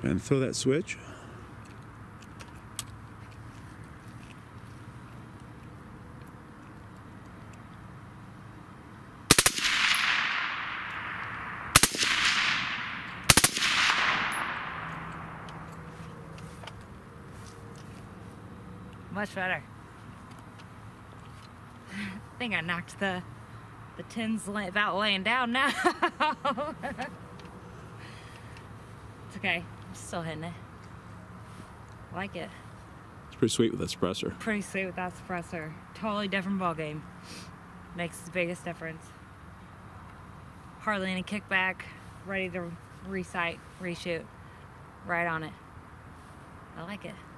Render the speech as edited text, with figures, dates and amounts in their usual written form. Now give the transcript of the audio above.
and throw that switch. Much better. I think I knocked the tins about laying down now. It's okay. I'm still hitting it. I like it. It's pretty sweet with that suppressor. Pretty sweet with that suppressor. Totally different ball game. Makes the biggest difference. Hardly any kickback. Ready to resight, reshoot. Right on it. I like it.